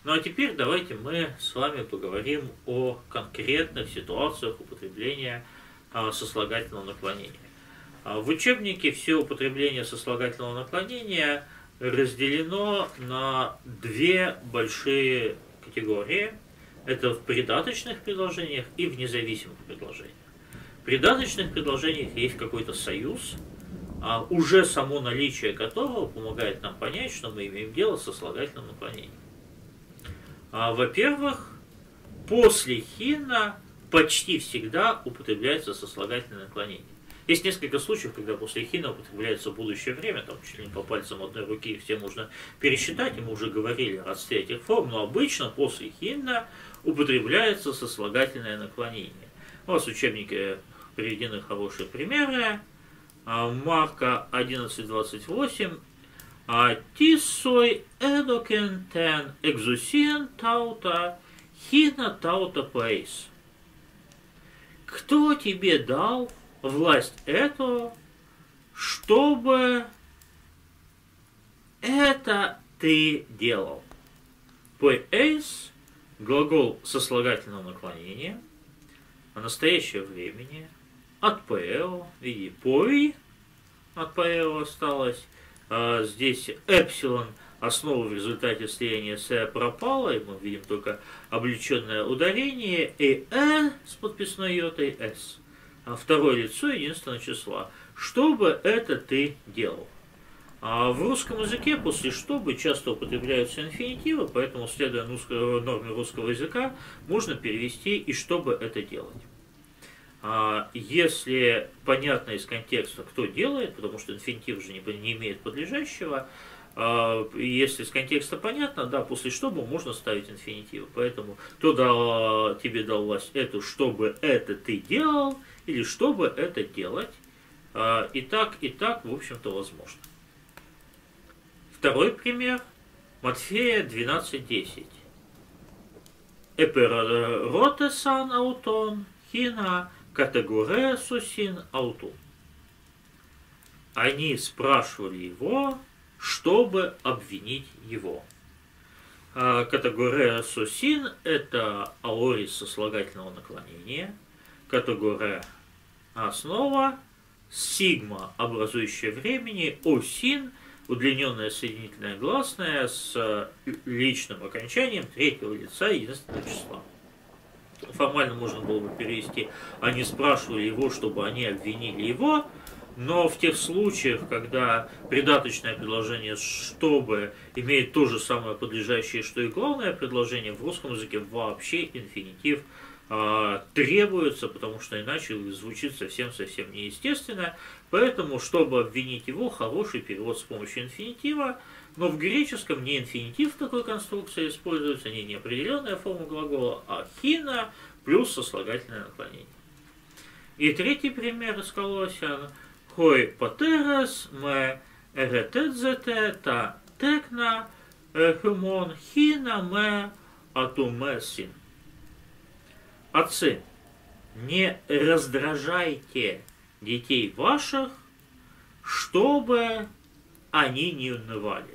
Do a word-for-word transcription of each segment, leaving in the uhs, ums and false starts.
Ну а теперь давайте мы с вами поговорим о конкретных ситуациях употребления а, сослагательного наклонения. А, в учебнике все употребление сослагательного наклонения разделено на две большие категории. Это в придаточных предложениях и в независимых предложениях. В придаточных предложениях есть какой-то союз, а уже само наличие которого помогает нам понять, что мы имеем дело с сослагательным наклонением. А, во-первых, после хина почти всегда употребляется сослагательное наклонение. Есть несколько случаев, когда после хина употребляется будущее время, там чуть ли не по пальцам одной руки их все можно пересчитать, и мы уже говорили о родстве этих форм, но обычно после хина употребляется сослагательное наклонение. У вас в учебнике приведены хорошие примеры. Марка одиннадцать двадцать восемь. Ти сой эдокен тен экзусиен таута хина таута пейс. Кто тебе дал власть эту, чтобы это ты делал? Пейс — глагол сослагательного наклонения, а настоящее времени от пэо, види, пой от пэо осталось. А здесь эпсилон, основа в результате слияния с пропала, и мы видим только облеченное ударение, и э с подписной йотой с. А второе лицо единственного числа. Чтобы это ты делал. А в русском языке после «чтобы» часто употребляются инфинитивы, поэтому, следуя норме русского языка, можно перевести «и чтобы это делать». Если понятно из контекста, кто делает, потому что инфинитив же не, не имеет подлежащего, если из контекста понятно, да, после «чтобы» можно ставить инфинитивы. Поэтому кто дал, тебе дал власть эту, чтобы это ты делал, или чтобы это делать. И так, и так, в общем-то, возможно. Второй пример. Матфея двенадцать десять. Эперотесан аутон хина категория сусин ауту. Они спрашивали его, чтобы обвинить его. Категория сусин – это аорис сослагательного наклонения. Категория основа, сигма, образующая времени, осин, удлиненное соединительное гласное с личным окончанием третьего лица единственного числа. Формально можно было бы перевести, они спрашивали его, чтобы они обвинили его, но в тех случаях, когда придаточное предложение «чтобы» имеет то же самое подлежащее, что и главное предложение, в русском языке вообще инфинитив а, требуется, потому что иначе звучит совсем-совсем неестественно. Поэтому, чтобы обвинить его, хороший перевод с помощью инфинитива, но в греческом не инфинитив в такой конструкции используется, не неопределенная форма глагола, а хина плюс сослагательное наклонение. И третий пример из Колоссян. Хой патерес ме эретедзете та текна хумон хина ме атумесин. Отцы, не раздражайте детей ваших, чтобы они не унывали.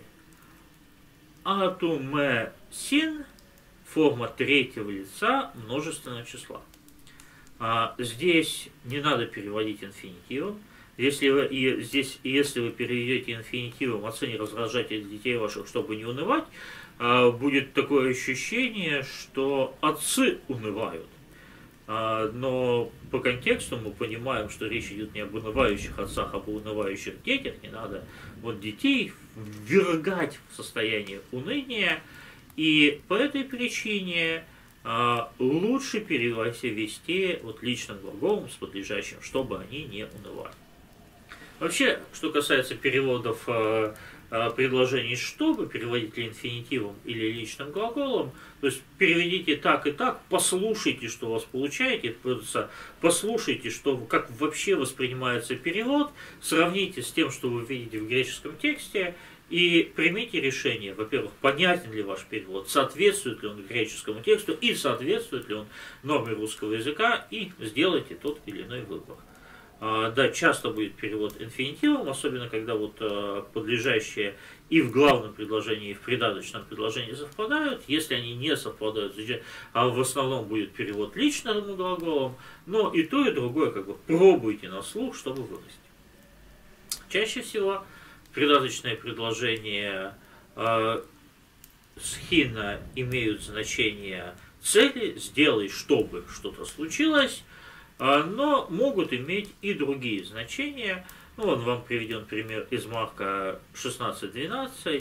Атумесин — форма третьего лица множественного числа. А здесь не надо переводить инфинитивом. Если вы, и здесь, если вы переведете инфинитивом «отцы, не раздражайте детей ваших, чтобы не унывать», а, будет такое ощущение, что отцы унывают. А, но по контексту мы понимаем, что речь идет не об унывающих отцах, а об унывающих детях. Не надо вот детей ввергать в состояние уныния. И по этой причине а, лучше перевести вот личным глаголом с подлежащим, чтобы они не унывали. Вообще, что касается переводов э, э, предложений «чтобы», переводить ли инфинитивом или личным глаголом, то есть переведите так и так, послушайте, что у вас получаете, послушайте, что, как вообще воспринимается перевод, сравните с тем, что вы видите в греческом тексте, и примите решение, во-первых, понятен ли ваш перевод, соответствует ли он греческому тексту и соответствует ли он норме русского языка, и сделайте тот или иной выбор. Да, часто будет перевод инфинитивом, особенно когда вот подлежащие и в главном предложении, и в придаточном предложении совпадают. Если они не совпадают, а в основном будет перевод личным глаголом, но и то, и другое как бы пробуйте на слух, чтобы вырасти. Чаще всего придаточные предложения э, схина имеют значение цели, сделай, чтобы что-то случилось, но могут иметь и другие значения. Ну, вот вам приведен пример из Марка шестнадцать двенадцать.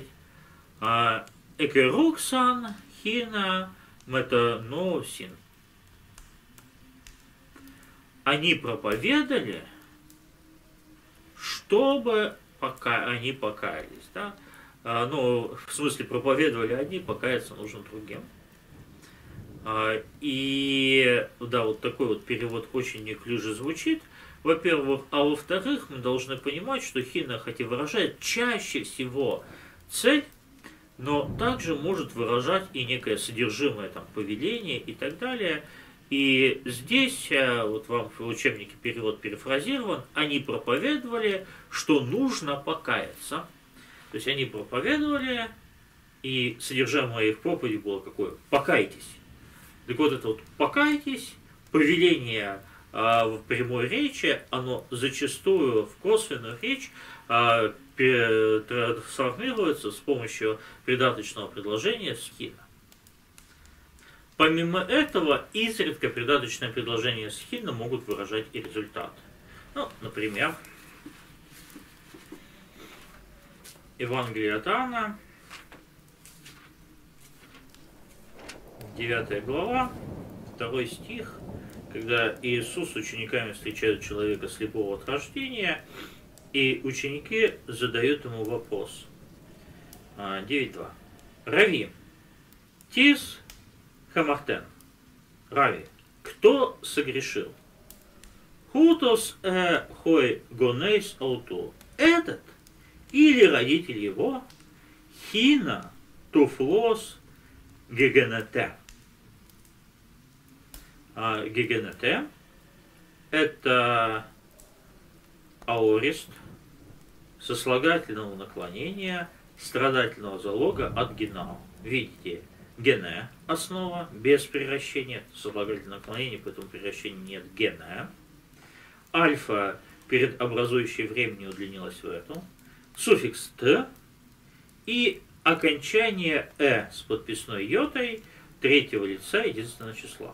Экеруксан хина метаноусин. Они проповедовали, чтобы пока они покаялись. Да? Ну, в смысле, проповедовали одни, покаяться нужно другим. И да, вот такой вот перевод очень неуклюже звучит, во-первых, а во-вторых, мы должны понимать, что хина хоть и выражает чаще всего цель, но также может выражать и некое содержимое там, повеление и так далее. И здесь, вот вам в учебнике перевод перефразирован, они проповедовали, что нужно покаяться. То есть они проповедовали, и содержимое их проповеди было какое? Покайтесь. Так вот это вот «покайтесь», повеление а, в прямой речи, оно зачастую в косвенную речь а, трансформируется с помощью придаточного предложения схина. Помимо этого, изредка придаточное предложение схина могут выражать и результаты. Ну, например, Евангелие от Иоанна, девятая глава, второй стих, когда Иисус с учениками встречает человека слепого от рождения, и ученики задают ему вопрос. девять два. Рави, тис хамахтен. Рави, кто согрешил? Хутос э хой гонейс ауту. Этот или родитель его? Хина туфлос гегенете. А гегенете – это аорист сослагательного наклонения страдательного залога от генау. Видите, гене – основа, без превращения, сослагательное наклонение, поэтому превращения нет, гене. Альфа перед образующей времени удлинилась в эту. Суффикс «т» и окончание «э» с подписной йотой третьего лица единственного числа.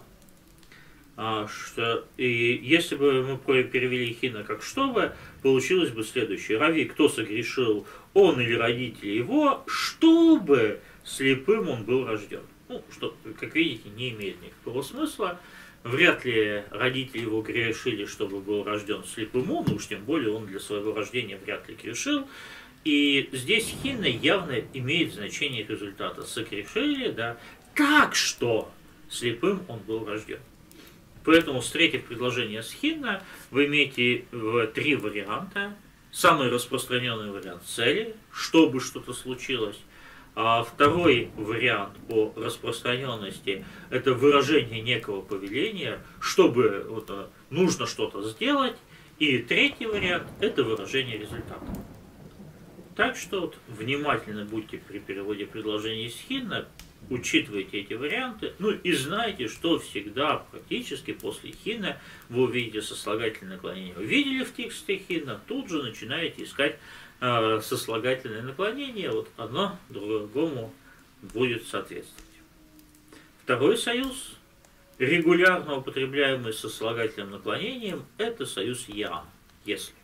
А, что, и если бы мы перевели хина как чтобы, получилось бы следующее. Рави, кто согрешил, он или родители его, чтобы слепым он был рожден. Ну, что, как видите, не имеет никакого смысла. Вряд ли родители его грешили, чтобы был рожден слепым он, уж тем более он для своего рождения вряд ли грешил. И здесь хина явно имеет значение результата. Согрешили, да, так что слепым он был рожден. Поэтому, встретив предложение с хина, вы имеете три варианта. Самый распространенный вариант цели, чтобы что-то случилось. А второй вариант по распространенности – это выражение некого повеления, чтобы вот, нужно что-то сделать. И третий вариант – это выражение результата. Так что вот, внимательно будьте при переводе предложений с хина, учитывайте эти варианты, ну и знайте, что всегда практически после хина вы увидите сослагательное наклонение. Увидели в тексте хина, тут же начинаете искать э, сослагательное наклонение, вот одно другому будет соответствовать. Второй союз, регулярно употребляемый сослагательным наклонением, это союз «я», если.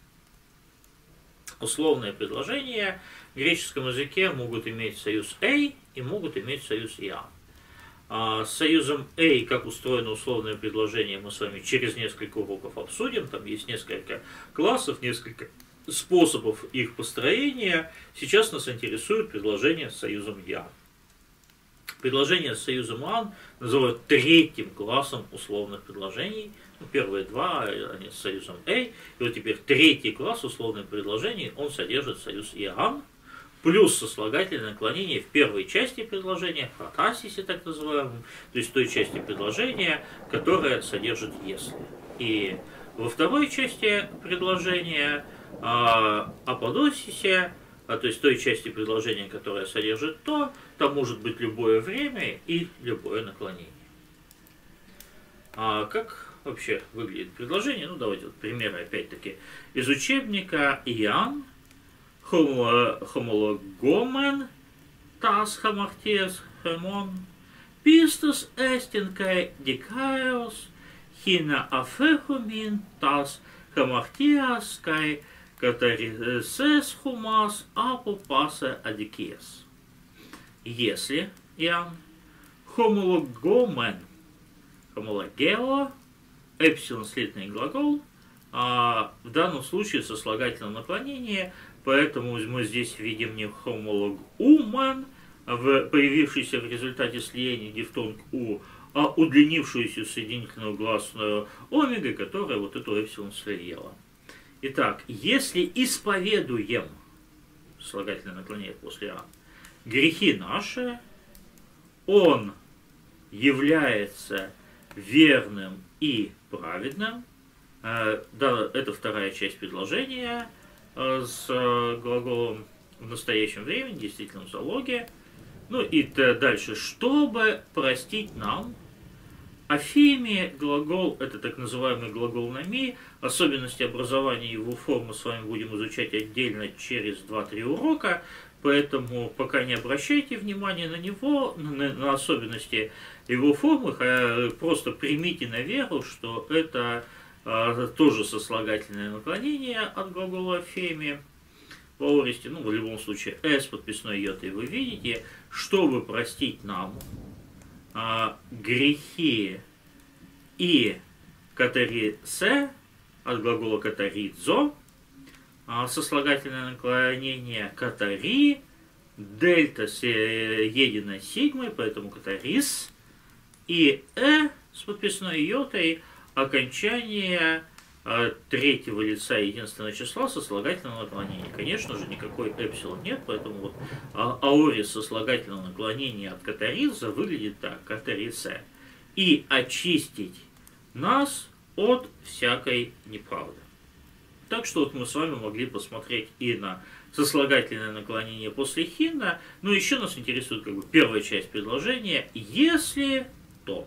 Условные предложения в греческом языке могут иметь союз «эй» и могут иметь союз «я». А с союзом «эй», как устроено условное предложение, мы с вами через несколько уроков обсудим. Там есть несколько классов, несколько способов их построения. Сейчас нас интересует предложение с союзом «я». Предложение с союзом «ан» называют третьим классом условных предложений. Ну, первые два, они с союзом «эй». И вот теперь третий класс условных предложений, он содержит союз «ян», плюс сослагательное наклонение в первой части предложения, в протасисе так называемом, то есть той части предложения, которая содержит «если». И Во второй части предложения о аподосисе, а, то есть той части предложения, которая содержит то, там может быть любое время и любое наклонение. А как вообще выглядит предложение? Ну, давайте вот примеры, опять-таки, из учебника Иоанн, homologomen, tas хамартиес хемон, pistos estinkai dikaios, hina афехумин, tas хамартиас, кай катарисес хумас, апопасе адикиес. Если, Иоанн, homologomen, homologeo, эпсилон слитный глагол, а в данном случае сослагательное наклонение, поэтому мы здесь видим не homologumen, появившийся в результате слияния дифтонг у, а удлинившуюся соединительную гласную омега, которая вот эту эпсилон слияла. Итак, если исповедуем, сослагательное наклонение после а, грехи наши, он является верным и праведным. Да, это вторая часть предложения с глаголом в настоящем времени, в действительном залоге. Ну и дальше, чтобы простить нам. Афеми глагол, это так называемый глагол нами, особенности образования его формы с вами будем изучать отдельно через два-три урока, поэтому пока не обращайте внимания на него, на, на особенности его формы, а просто примите на веру, что это а, тоже сослагательное наклонение от глагола афеми в аористе, ну в любом случае с подписной йотой вы видите, чтобы простить нам а, грехи и катарисе от глагола катаридзо, а, сослагательное наклонение катари, дельта съедена сигмой, поэтому катарис, и э с подписной йотой окончание а, третьего лица единственного числа сослагательного наклонения. Конечно же, никакой эпсилон нет, поэтому вот а, аорис сослагательного наклонения от катариза выглядит так, катарисе. И очистить нас от всякой неправды. Так что вот мы с вами могли посмотреть и на сослагательное наклонение после хинна, но еще нас интересует как бы первая часть предложения, если то.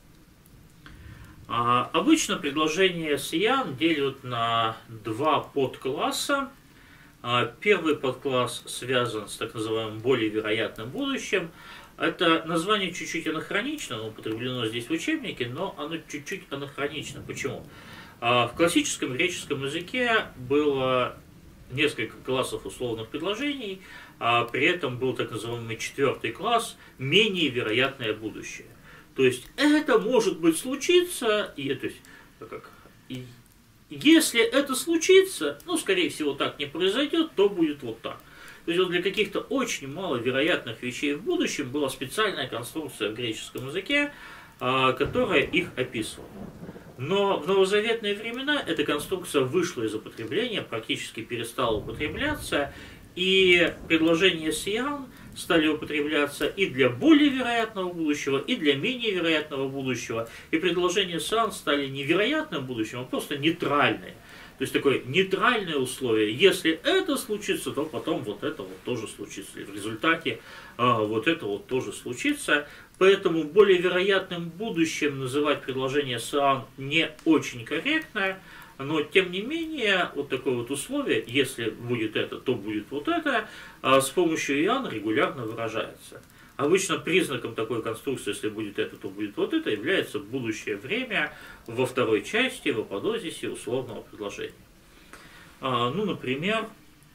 А, обычно предложение с Иоанн делят на два подкласса. А, первый подкласс связан с так называемым более вероятным будущим. Это название чуть-чуть анахронично, оно употреблено здесь в учебнике, но оно чуть-чуть анахронично. Почему? А, в классическом греческом языке было несколько классов условных предложений, а при этом был так называемый четвертый класс, менее вероятное будущее. То есть это может быть случиться, и, то есть, как, и, если это случится, ну, скорее всего, так не произойдет, то будет вот так. То есть вот для каких-то очень маловероятных вещей в будущем была специальная конструкция в греческом языке, которая их описывала. Но в новозаветные времена эта конструкция вышла из употребления, практически перестала употребляться, и предложения с Иоанн стали употребляться и для более вероятного будущего, и для менее вероятного будущего. И предложения с Иоанн стали не вероятным будущим, а просто нейтральные. То есть такое нейтральное условие. Если это случится, то потом вот это вот тоже случится. И в результате а, вот это вот тоже случится. Поэтому более вероятным будущим называть предложение с Иоанн не очень корректно. Но тем не менее, вот такое вот условие, если будет это, то будет вот это, а с помощью Иоанна регулярно выражается. Обычно признаком такой конструкции, если будет это, то будет вот это, является будущее время во второй части, в аподозисе условного предложения. А, ну, например,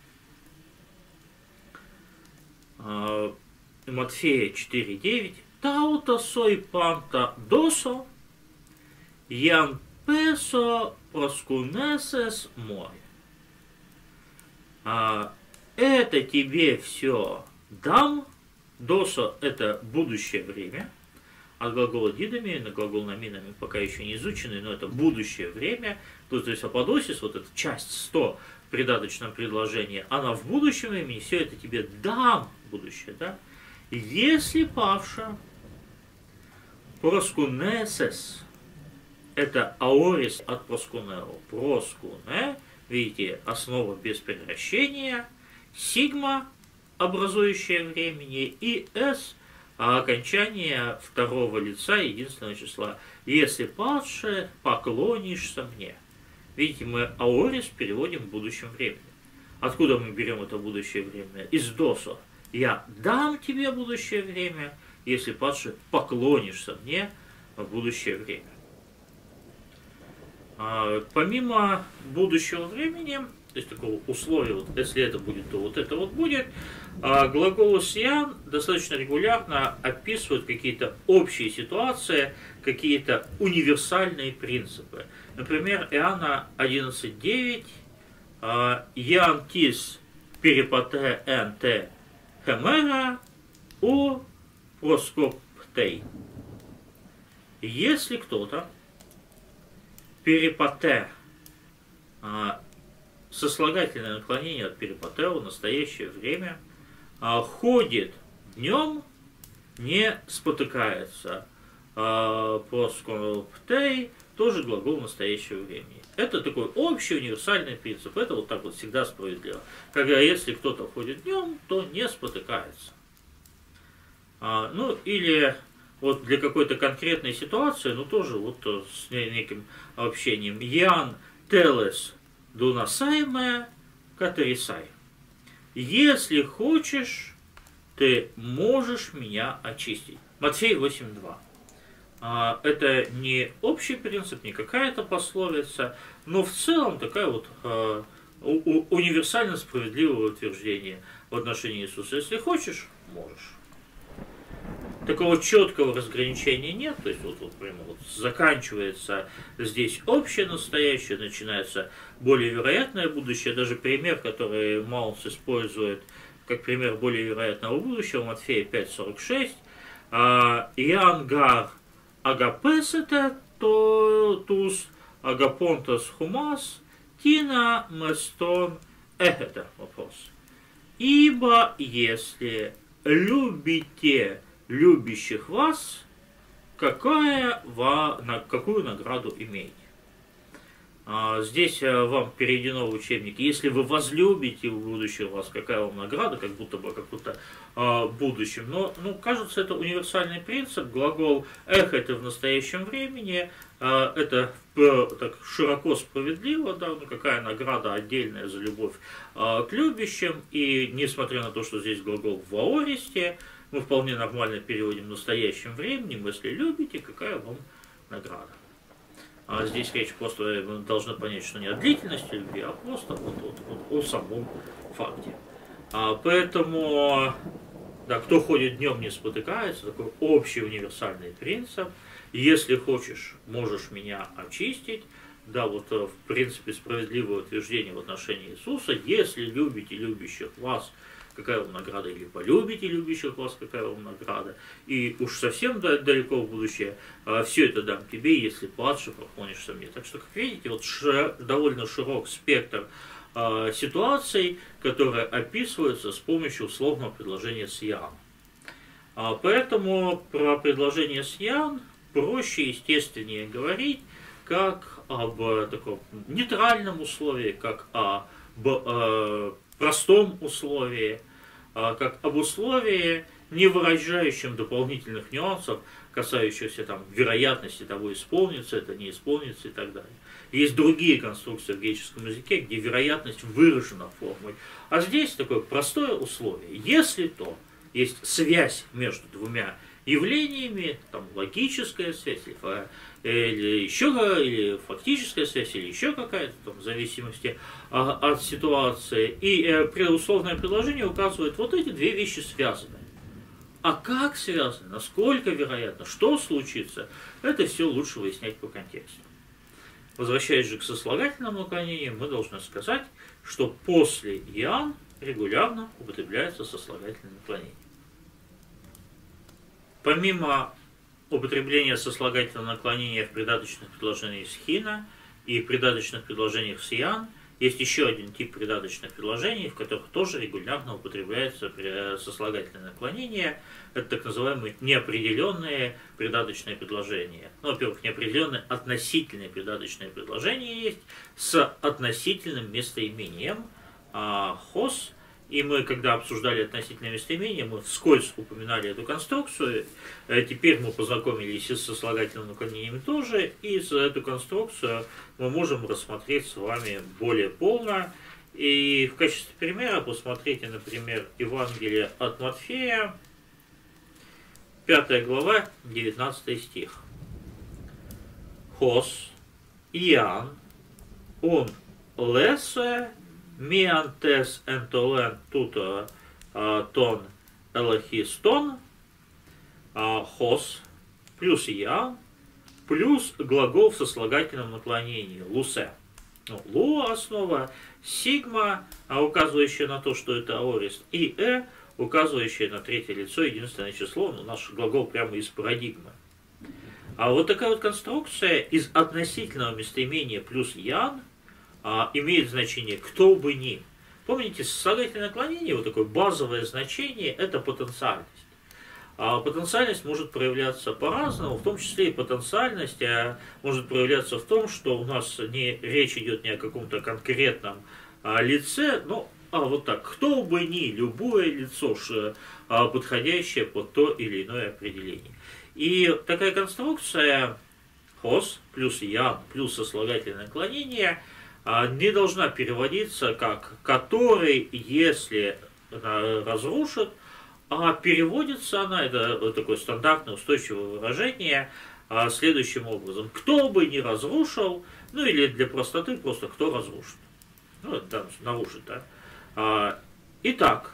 а, Матфея четыре девять. Таута сой панта досо, ян песо проскунесес море. А, это тебе все дам. Досо – это будущее время, от глагола дидами, на глагол наминами пока еще не изученный, но это будущее время. То есть аподосис, вот эта часть сто в придаточном предложении, она в будущем времени, все это тебе дам будущее, да? Если павша проскунесес это аорис от проскунео. Проскуне, видите, основа без превращения, сигма, образующее времени, и s, окончание второго лица единственного числа. Если падше, поклонишься мне. Видите, мы аорис переводим в будущем времени. Откуда мы берем это будущее время? Из досо. Я дам тебе будущее время, если падше, поклонишься мне в будущее время. А, помимо будущего времени, то есть такого условия, вот, если это будет, то вот это вот будет, а, глагол сиян достаточно регулярно описывают какие-то общие ситуации, какие-то универсальные принципы. Например, Иоанна одиннадцать девять, Ян тис перипате энте хемера у проскоптей. Если кто-то перипате, сослагательное наклонение от перипатео в настоящее время, ходит днем, не спотыкается. Проскоптей тоже глагол настоящего времени. Это такой общий универсальный принцип. Это вот так вот всегда справедливо. Когда если кто-то ходит днем, то не спотыкается. А, ну или вот для какой-то конкретной ситуации, ну тоже вот с неким общением. Ян телес дунасайме катерисай. Если хочешь, ты можешь меня очистить. Матфей восемь два. Это не общий принцип, не какая-то пословица, но в целом такая вот э, универсально справедливое утверждение в отношении Иисуса. Если хочешь, можешь. Такого четкого разграничения нет, то есть вот, вот прямо вот заканчивается здесь общее настоящее, начинается более вероятное будущее. Даже пример, который Маунс использует как пример более вероятного будущего, Матфея пять сорок шесть, Иоанн гар агапесете тус агапонтас хумас тина местон эхета. Вопрос. Ибо если любите любящих вас, какая, на какую награду имеете? Здесь вам переведено в учебнике, если вы возлюбите в будущем вас, какая вам награда, как будто бы какую-то а, будущем. Но, ну, кажется, это универсальный принцип. Глагол «эх» это в настоящем времени, а, это так широко справедливо, да, ну, какая награда отдельная за любовь а, к любящим. И несмотря на то, что здесь глагол в аористе, мы вполне нормально переводим в настоящем времени, если любите, какая вам награда. А здесь речь просто должна понять, что не о длительности любви, а просто вот, вот, вот о самом факте. А поэтому, да, кто ходит днем, не спотыкается, такой общий универсальный принцип. Если хочешь, можешь меня очистить. Да, вот в принципе справедливое утверждение в отношении Иисуса. Если любите любящих вас, какая вам награда, или полюбите любящих вас, какая вам награда. И уж совсем далеко в будущее, все это дам тебе, если падше поклонишься мне. Так что, как видите, вот шир, довольно широк спектр э, ситуаций, которые описываются с помощью условного предложения «сьян». А, поэтому про предложение «сьян» проще, естественнее говорить, как об таком нейтральном условии, как об э, простом условии, как об условии, не выражающем дополнительных нюансов, касающихся там вероятности того, исполнится это, не исполнится и так далее. Есть другие конструкции в греческом языке, где вероятность выражена формой. А здесь такое простое условие. Если то есть связь между двумя явлениями, там логическая связь, или, или еще или фактическая связь, или еще какая-то, там, в зависимости а, от ситуации. И э, условное предложение указывает, вот эти две вещи связаны. А как связаны, насколько вероятно, что случится, это все лучше выяснять по контексту. Возвращаясь же к сослагательному наклонению, мы должны сказать, что после «ян» регулярно употребляется сослагательное наклонение. Помимо употребления сослагательного наклонения в придаточных предложениях с «хина» и в придаточных предложениях с «ян», есть еще один тип придаточных предложений, в которых тоже регулярно употребляется сослагательное наклонение. Это так называемые неопределенные придаточные предложения. Ну, во-первых, неопределенные относительные придаточные предложения есть с относительным местоимением хос. И мы, когда обсуждали относительное местоимение, мы вскользь упоминали эту конструкцию. Теперь мы познакомились и с сослагательными наклонениями тоже. И за эту конструкцию мы можем рассмотреть с вами более полно. И в качестве примера посмотрите, например, Евангелие от Матфея, пятая глава, девятнадцатый стих. Хос, Иоанн, он лесе, миантес энтолен туто тон элохистон, хос плюс Иоанн плюс глагол в сослагательном наклонении лусе. Ну, лу основа, сигма, указывающая на то, что это аорист, и э, указывающая на третье лицо, единственное число, ну, наш глагол прямо из парадигмы. А вот такая вот конструкция из относительного местоимения плюс Иоанн а, имеет значение кто бы ни. Помните, сослагательное наклонение, вот такое базовое значение, это потенциальность. А потенциальность может проявляться по-разному, в том числе и потенциальность а может проявляться в том, что у нас не, речь идет не о каком-то конкретном а, лице, но а вот так, кто бы ни, любое лицо, а, подходящее под то или иное определение. И такая конструкция хос плюс Иоанн плюс сослагательное наклонение не должна переводиться как «который, если разрушит», а переводится она, это такое стандартное устойчивое выражение, следующим образом: «кто бы не разрушил», ну или для простоты просто «кто разрушит». Ну, это там нарушит, да. Итак,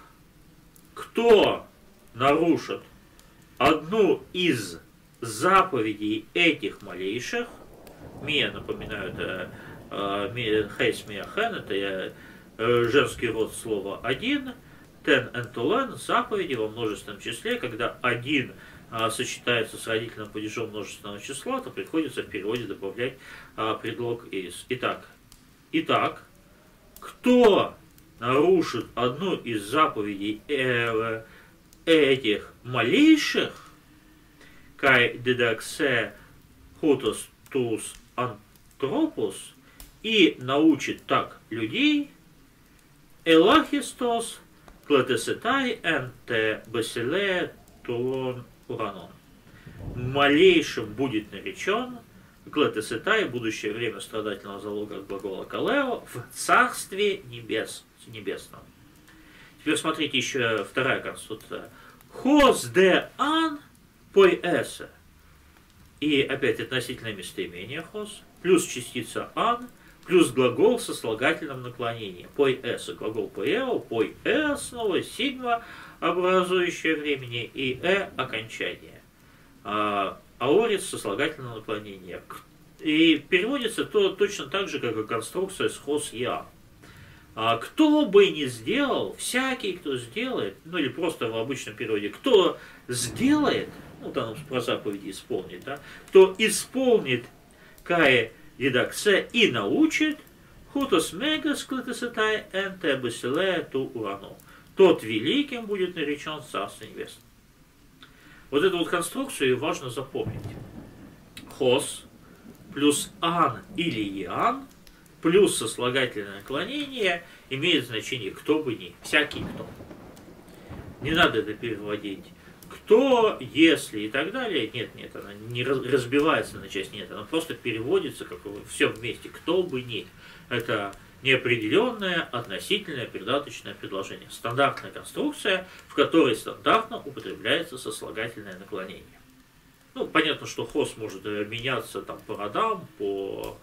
кто нарушит одну из заповедей этих малейших, Мия, напоминаю, это Хейс Миахен, это женский род слова один, тен энтулен, заповеди во множественном числе, когда один а, сочетается с родительным падежом множественного числа, то приходится в переводе добавлять а, предлог из. Итак, итак, кто нарушит одну из заповедей э, этих малейших, кай дедаксе хутос тус антропус, и научит так людей, элахистос клетесетай энте басиле тулон уранон. Малейшим будет наречен клетесетай, будущее время страдательного залога от глагола калео, в царстве небес, небесном. Теперь смотрите еще вторая конструкция. Хос де ан пой эсе. И опять относительное местоимение хос, плюс частица ан, плюс глагол со слагательным наклонением. Пой эс, глагол поэо, пой э снова, сигма, образующее времени, и э окончание. А, аорис со слагательным наклонением. И переводится то точно так же, как и конструкция с хос я. А, кто бы ни сделал, всякий, кто сделает, ну или просто в обычном переводе, кто сделает, ну там про заповеди исполнит, да, кто исполнит кае редакция и научит хутос мегас клетесетай энте басиле ту урану. Тот великим будет наречен Царство Небесное. Вот эту вот конструкцию важно запомнить. Хос плюс ан или иоанн плюс сослагательное наклонение имеет значение кто бы ни, всякий кто. Не надо это переводить кто, если и так далее. Нет, нет, она не разбивается на часть, нет, она просто переводится как все вместе, кто бы ни. Это неопределенное относительное придаточное предложение. Стандартная конструкция, в которой стандартно употребляется сослагательное наклонение. Ну, понятно, что хос может меняться там по родам, по,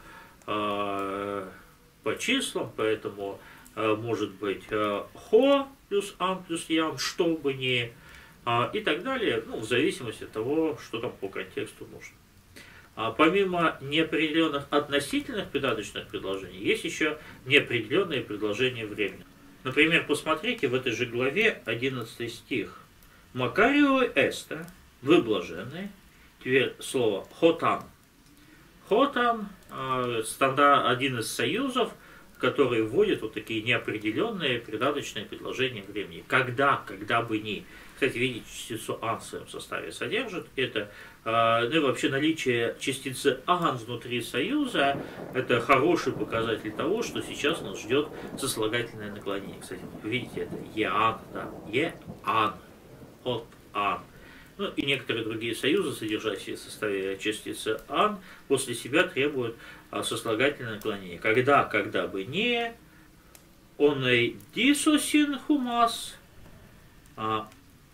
э, по числам, поэтому э, может быть э, хо плюс ан плюс ян, что бы ни, э, и так далее, ну, в зависимости от того, что там по контексту нужно. А помимо неопределенных относительных придаточных предложений, есть еще неопределенные предложения времени. Например, посмотрите в этой же главе одиннадцатый стих. Макарио эста, вы блаженны. Теперь слово хотам. Хотам, э, стандарт, один из союзов, который вводит вот такие неопределенные придаточные предложения времени. Когда, когда бы ни. Кстати, видите, частицу ан в своем составе содержит. Это, э, ну и вообще наличие частицы ан внутри союза, это хороший показатель того, что сейчас нас ждет сослагательное наклонение. Кстати, вы видите, это еан, да, еан, от ан. Ну и некоторые другие союзы, содержащие в составе частицы ан, после себя требуют а, сослагательное наклонение. Когда, когда бы не, он и дисосин хумас, а,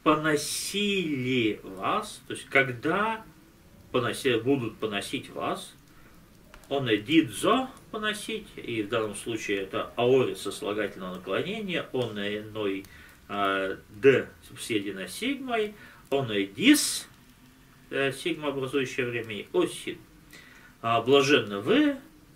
поносили вас, то есть когда поноси, будут поносить вас, он и дидзо поносить, и в данном случае это аорис сослагательного наклонения, он и ной а, д субседина сигмой, он и дис, сигма образующее время, осин. А, блаженны вы,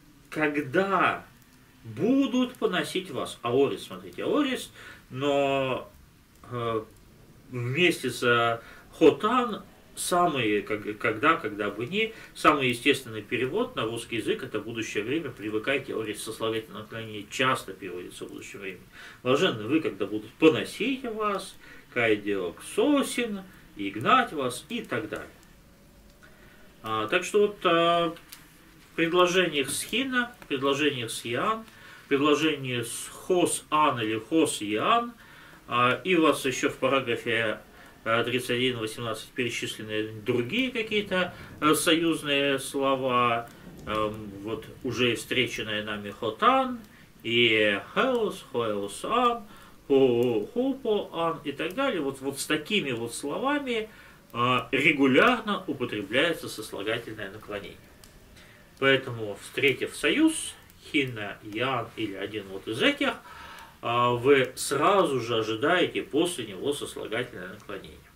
когда будут поносить вас. Аорис, смотрите, аорис, но э, вместе с хотан самые, как, когда, когда бы ни, самый естественный перевод на русский язык это будущее время, привыкайте, аорис сослагательное наклонение часто переводится в будущее время. Блаженны вы, когда будут поносить вас, кайдиоксосин, и гнать вас, и так далее. А, так что вот а, в предложениях с хина, в предложениях с ян, в предложении с хос ан или хос ян, а, и у вас еще в параграфе тридцать один восемнадцать перечислены другие какие-то а, союзные слова, а, вот уже встреченные нами хотан, и хеос, хоеос ан, хупо, ан и так далее, вот, вот с такими вот словами а, регулярно употребляется сослагательное наклонение. Поэтому, встретив союз, хина, ян или один вот из этих, а, вы сразу же ожидаете после него сослагательное наклонение.